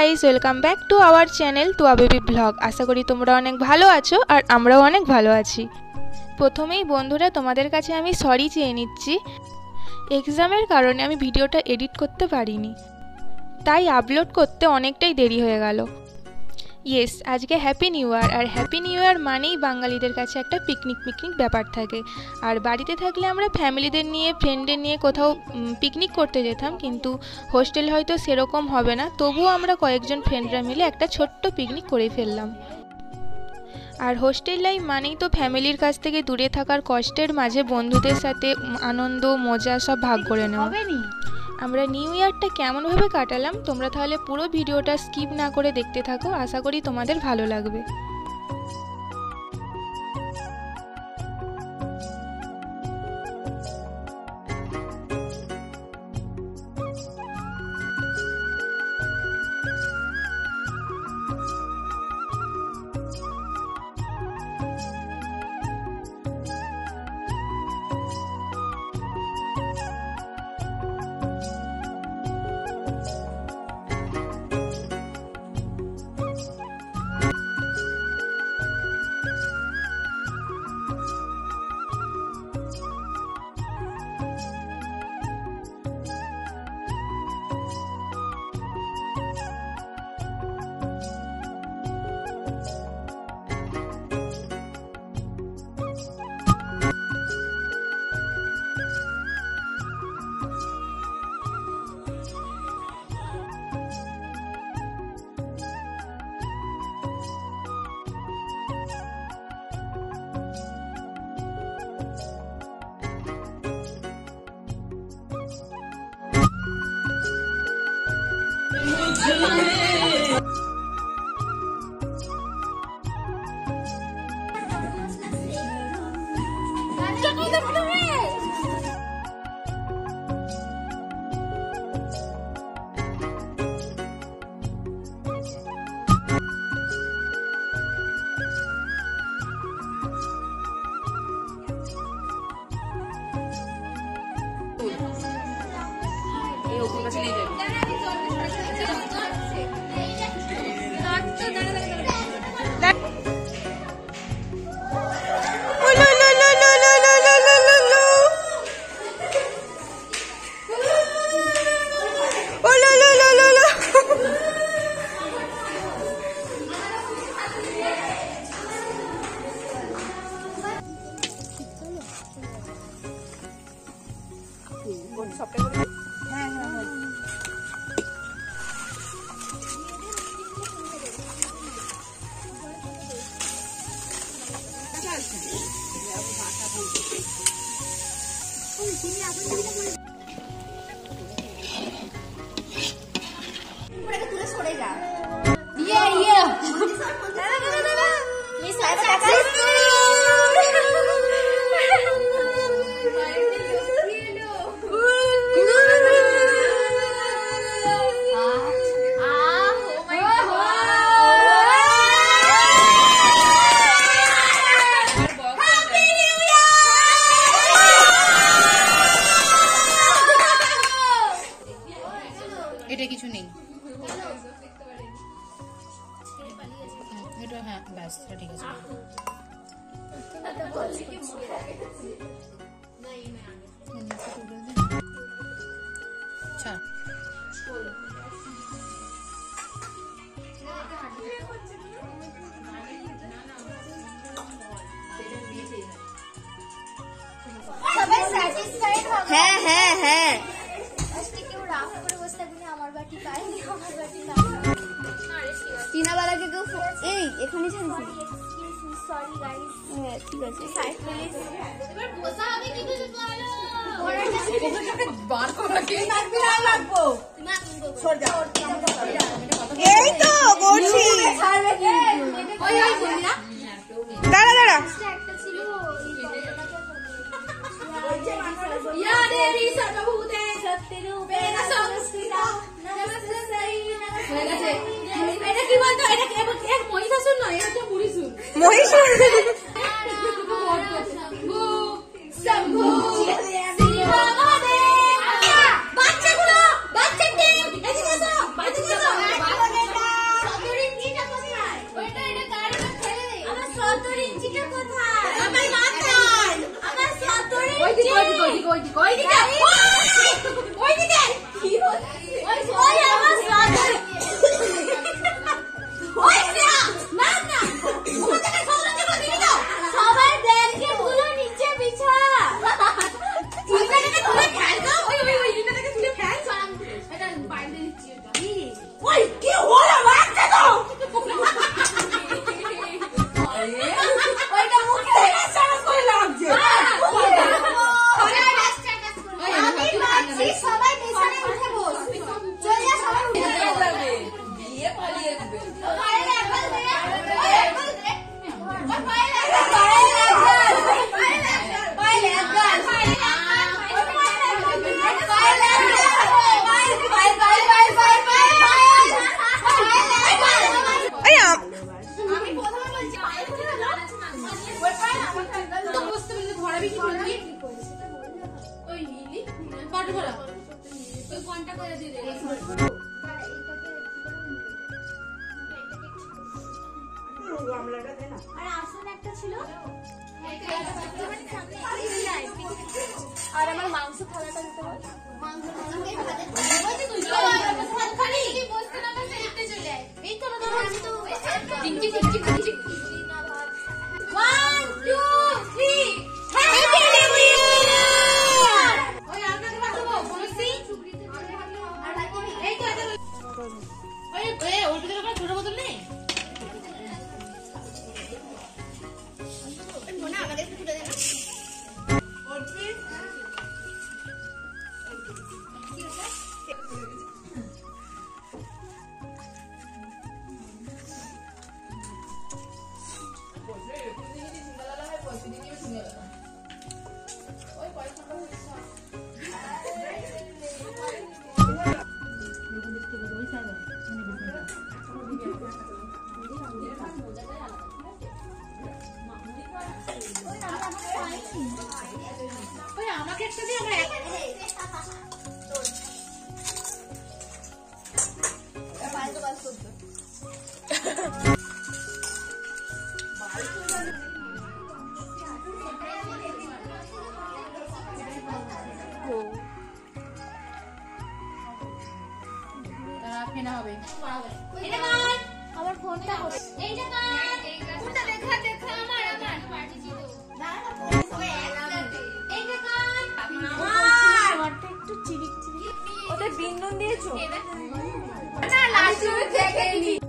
Guys, welcome back to our channel Tuya baby blog. আশা করি তোমরা অনেক ভালো আছো আর আমরাও অনেক ভালো আছি। প্রথমেই বন্ধুরা তোমাদের কাছে আমি সরি চেয়ে নিচ্ছি। এক্সামের কারণে আমি ভিডিওটা এডিট করতে পারিনি, তাই আপলোড করতে অনেকটাই দেরি হয়ে গেল। ইয়েস, আজকে হ্যাপি নিউ ইয়ার, আর হ্যাপি নিউ ইয়ার মানেই বাঙালিদের কাছে একটা পিকনিক ব্যাপার থাকে। আর বাড়িতে থাকলে আমরা ফ্যামিলিদের নিয়ে ফ্রেন্ডদের নিয়ে কোথাও পিকনিক করতে যেতাম, কিন্তু হোস্টেল হয়তো সেরকম হবে না। তবুও আমরা কয়েকজন ফ্রেন্ডরা মিলে একটা ছোট্ট পিকনিক করে ফেললাম। আর হোস্টেল লাইফ মানেই তো ফ্যামিলির কাছ থেকে দূরে থাকার কষ্টের মাঝে বন্ধুদের সাথে আনন্দ মজা সব ভাগ করে নেওয়া। আমরা নিউ ইয়ারটা কেমনভাবে কাটালাম তোমরা তাহলে পুরো ভিডিওটা স্কিপ না করে দেখতে থাকো। আশা করি তোমাদের ভালো লাগবে। এটা কিছু নেই, এটা হ্যাঁ ব্যাস ঠিক আছে। হ্যাঁ হ্যাঁ হ্যাঁ টিনাবালাকে কেউ এই এখানে ছাড়ছি। সরি গাইস, হ্যাঁ ঠিক আছে। Side please. এবার বসা হবে কি কিছু বলো। ওটাকে বার করা কে লাগবে না লাগবো না সর যা। এই তো বলছি ছাড়বে কি ওই ওই বলি না। দাঁড়া দাঁড়া একটা ছিল ইয়া দেবী সর্বভূতে সত্যরূপে সংস্থিতা নমস্তে সাই নমস্তে। এটা কি বলতো? এটা এক মহিষাসুর নয়, এটা তো মুরিসুর। মহিষাসুর শম্ভু শিব মহাদেব। বাচ্চাগুলো বাচ্চাটি এদিকে এসো, এদিকে এসো। সবাই ব্ল্যাঙ্কেট গুলো নিচে বিছা। সবাই বিছানায় উঠে বস। চলে যা, সবাই উঠে যাবে। আর আসল একটা ছিল, আর আমার মাংস থালাটা দিতে বল। ছোট বোতল নেই? আমাকে একটা দিয়ে আমরা ফেনা হবে। আমার ফোনটা এইটা ফোনটা দেখা দেখা আমার একটু চিরিক চিরিক। ওদের বিন্দন দিয়েছো না? লাস্ট দেখেনি।